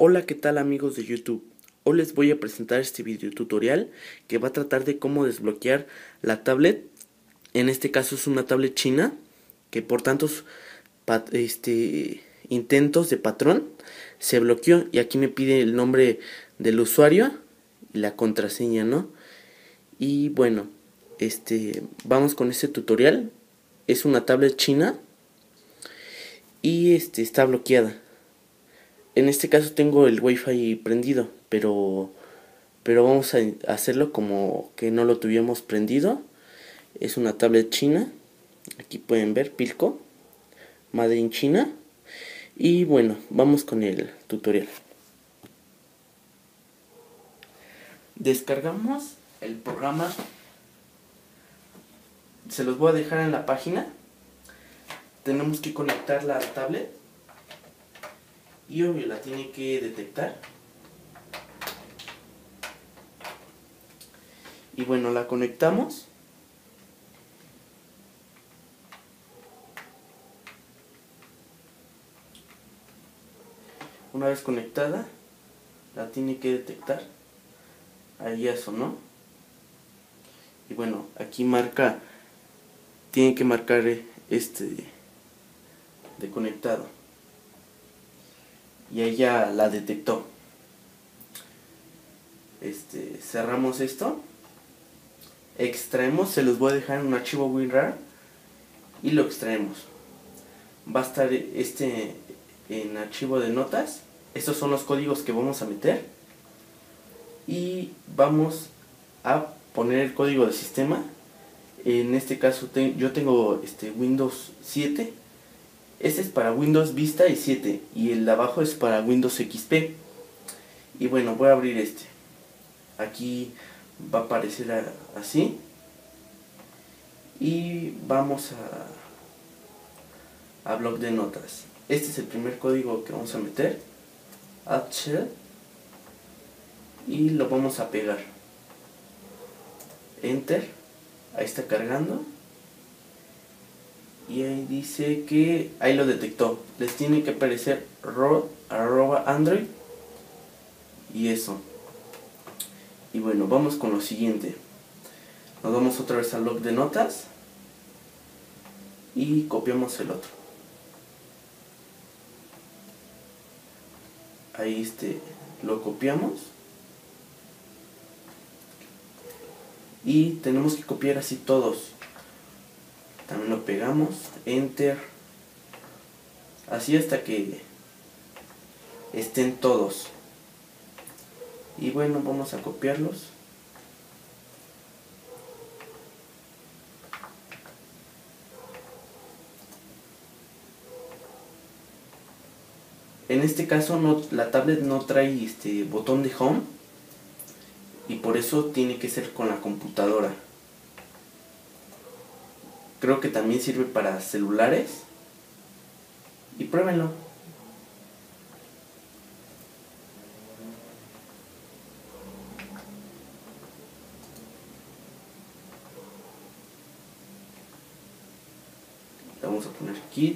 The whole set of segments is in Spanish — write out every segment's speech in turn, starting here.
Hola, ¿qué tal amigos de YouTube? Hoy les voy a presentar este video tutorial que va a tratar de cómo desbloquear la tablet. En este caso es una tablet china que por tantos intentos de patrón se bloqueó, y aquí me pide el nombre del usuario y la contraseña, ¿no? Y bueno, vamos con este tutorial. Es una tablet china y está bloqueada. En este caso tengo el wifi prendido, pero vamos a hacerlo como que no lo tuviéramos prendido. Es una tablet china. Aquí pueden ver Pilco, Made in China. Y bueno, vamos con el tutorial. Descargamos el programa. Se los voy a dejar en la página. Tenemos que conectar la tablet y obvio la tiene que detectar. Y bueno, la conectamos. Una vez conectada, la tiene que detectar. Ahí ya sonó. Y bueno, aquí marca, tiene que marcar de conectado. Y ahí ya la detectó. Cerramos esto. Extraemos, se los voy a dejar en un archivo WinRAR y lo extraemos. Va a estar en archivo de notas. Estos son los códigos que vamos a meter y vamos a poner el código del sistema. En este caso yo tengo Windows 7. Este es para Windows Vista y 7 y el de abajo es para Windows XP. Y bueno, voy a abrir aquí va a aparecer así y vamos a bloc de notas. Este es el primer código que vamos a meter, add shell, y lo vamos a pegar. Enter. Ahí está cargando y ahí dice que ahí lo detectó. Les tiene que aparecer @android y eso. Y bueno, vamos con lo siguiente. Nos vamos otra vez al bloc de notas y copiamos el otro. Ahí lo copiamos y tenemos que copiar así todos. También lo pegamos, enter, así hasta que estén todos. Y bueno, vamos a copiarlos. En este caso la tablet no trae botón de home y por eso tiene que ser con la computadora. Creo que también sirve para celulares y pruébenlo. Le vamos a poner kit,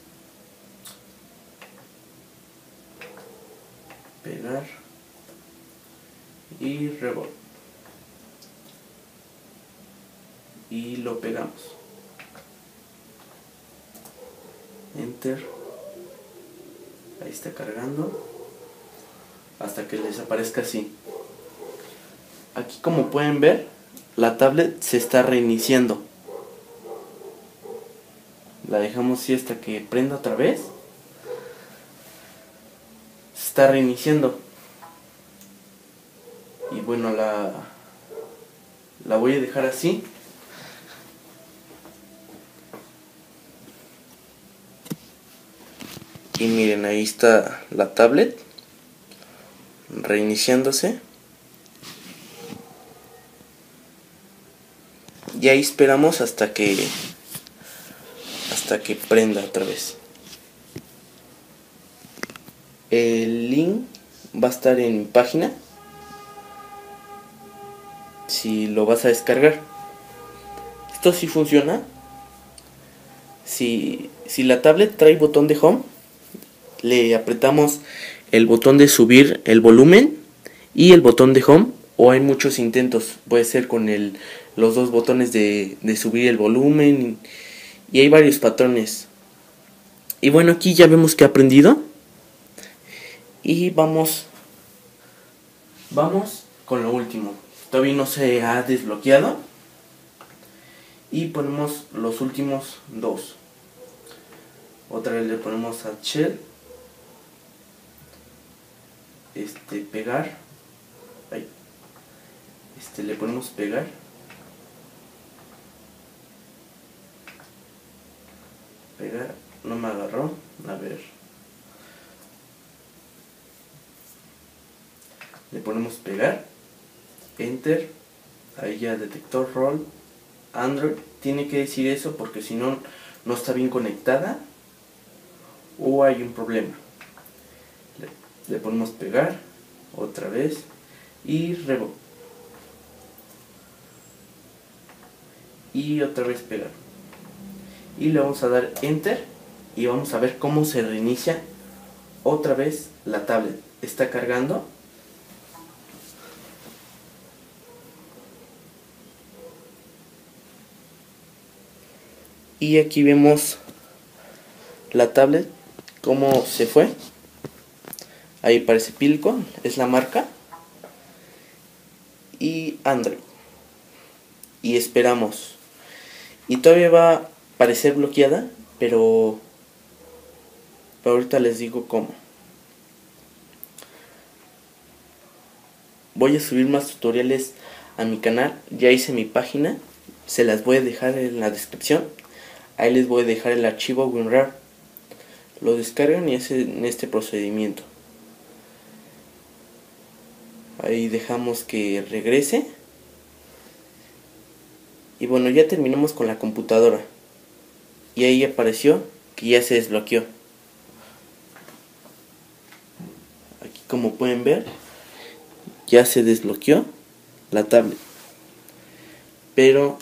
pegar y reboot y lo pegamos. Enter. Ahí está cargando hasta que les aparezca así. Aquí, como pueden ver, la tablet se está reiniciando. La dejamos así hasta que prenda otra vez. Se está reiniciando. Y bueno, la voy a dejar así. Y miren, ahí está la tablet reiniciándose. Y ahí esperamos hasta que prenda otra vez. El link va a estar en mi página si lo vas a descargar. Esto sí funciona. Si la tablet trae botón de home, le apretamos el botón de subir el volumen y el botón de home, o hay muchos intentos, puede ser con los dos botones de subir el volumen, y hay varios patrones. Y bueno, aquí ya vemos que he aprendido, y vamos con lo último. Todavía no se ha desbloqueado, y ponemos los últimos dos. Otra vez le ponemos a shell, pegar, le ponemos pegar, no me agarró, a ver, le ponemos pegar, enter, ahí ya detector roll, Android, tiene que decir eso porque si no, no está bien conectada o hay un problema. Le ponemos pegar, otra vez, y y otra vez pegar, y le vamos a dar enter y vamos a ver cómo se reinicia otra vez la tablet. Está cargando. Y aquí vemos la tablet cómo se fue. Ahí parece Pilco, es la marca, y Android, y esperamos. Y todavía va a parecer bloqueada, pero ahorita les digo cómo. Voy a subir más tutoriales a mi canal, ya hice mi página, se las voy a dejar en la descripción. Ahí les voy a dejar el archivo WinRAR, lo descargan y hacen este procedimiento. Ahí dejamos que regrese. Y bueno, ya terminamos con la computadora. Y ahí apareció que ya se desbloqueó. Aquí, como pueden ver, ya se desbloqueó la tablet. Pero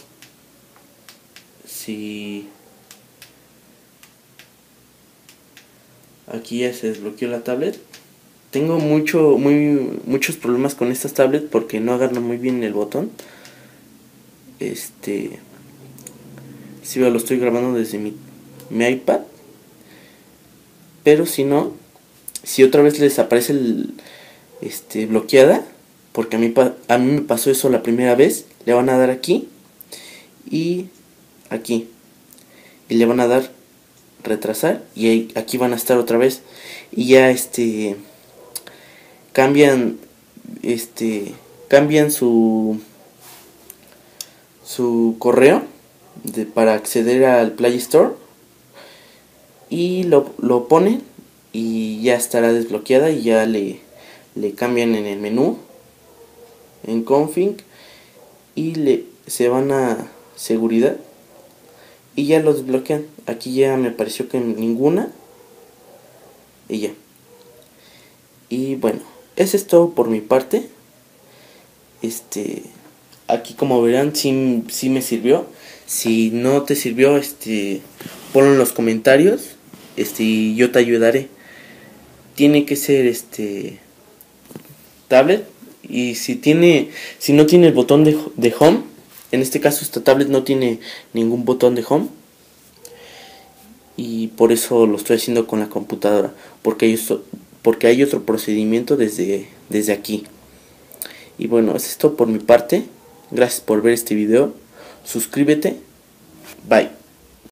si aquí ya se desbloqueó la tablet, tengo muchos problemas con estas tablets porque no agarran muy bien el botón. Si lo estoy grabando desde mi iPad, pero si no, si otra vez les aparece bloqueada, porque a mí me pasó eso la primera vez, le van a dar aquí y aquí, y le van a dar retrasar, y aquí van a estar otra vez, y ya cambian su correo para acceder al Play Store, y lo ponen y ya estará desbloqueada, y ya le cambian en el menú, en config, y se van a seguridad y ya lo desbloquean. Aquí ya me pareció que ninguna, y ya. Y bueno, eso es todo por mi parte. Aquí, como verán, sí me sirvió. Si no te sirvió, ponlo en los comentarios, y yo te ayudaré. Tiene que ser tablet, y si no tiene el botón de home, en este caso esta tablet no tiene ningún botón de home, y por eso lo estoy haciendo con la computadora, porque hay otro procedimiento desde aquí. Y bueno, eso es todo por mi parte. Gracias por ver este video. Suscríbete. Bye.